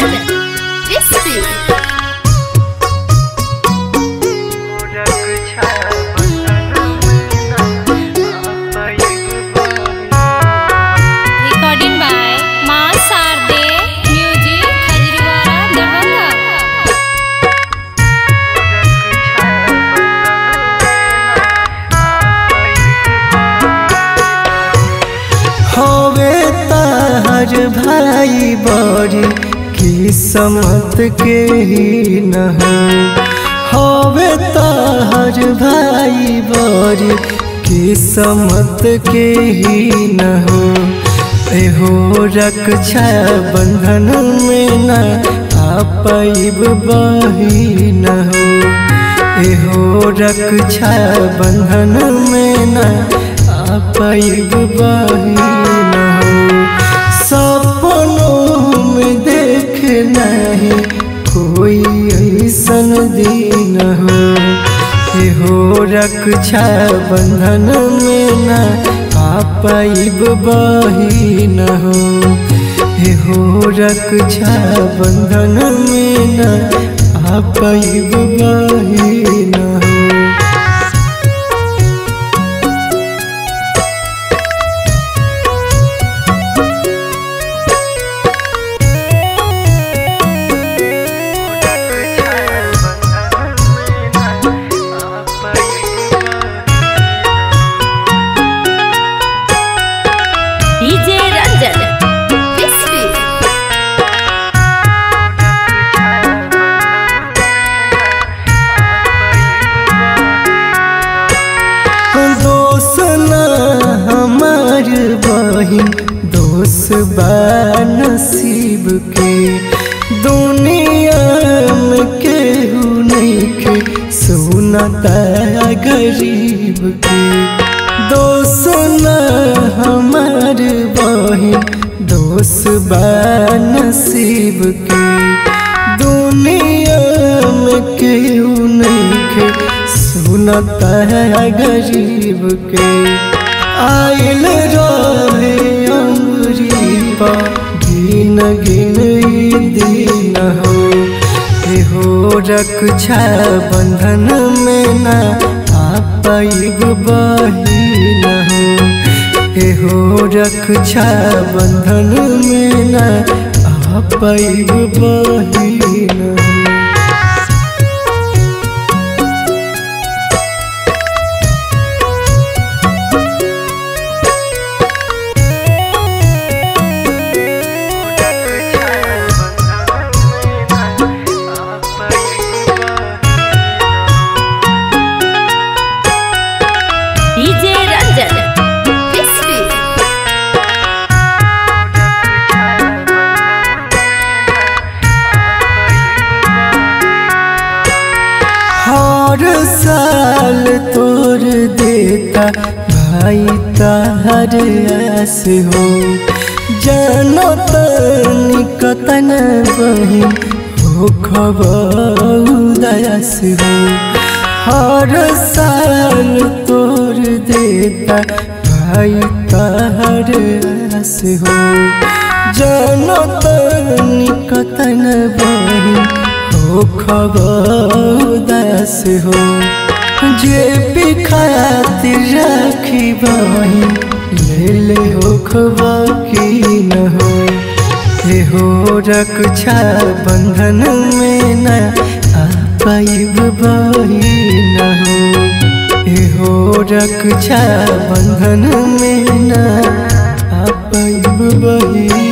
Ranjan Bisfi recording by मां Sharde music खजरीवाड़ा Darbhanga. होवे तार भाई बड़ी किस्मत के ही न होवे तार भाई बड़ी किस्मत के ही न हो। एहो रक्षा बंधन में न आपैब बही न हो। एहो रक्षा बंधन में न आपैब बही न हो। सपनों में देख नहीं कोई ऐसन दिन हो। एहो रक्षा बंधन में न आपैब बही न हो। एहो रक्षा बंधन में न आपैब बही न हो। डीजे रंजन विस्फी दोस्त न हमार बहिन दोस्त बा नसीब के। दुनिया में केहू नहीं के सुनता गरीब के। दोस्त न हमार बहिन दोस्त बा नसीब के। दुनिया में केहू नहीं के सुनता है गरीब के। आयल रहे अंगुरी पर गिन गिन दिन हो। एहो रक्षा बंधन में न आपैब बही न हो। एहो रक्षा बंधन में न आपैब बही न हो। डीजे रंजन विस्फी हर साल तोर देता भाई तार आस हो। जानो तनी कतन बहिन हो खबर उदास हो। हर साल तोर देता भाई तार आस हो। जानो तनी कतन बहिन हो खबर उदास हो। जे भी खातिर राखी बहिन ले ले हो खबर की न हो। एहो रक्षा बंधन में न आपैब बही न हो। एहो रक्षा बंधन में न आपैब बही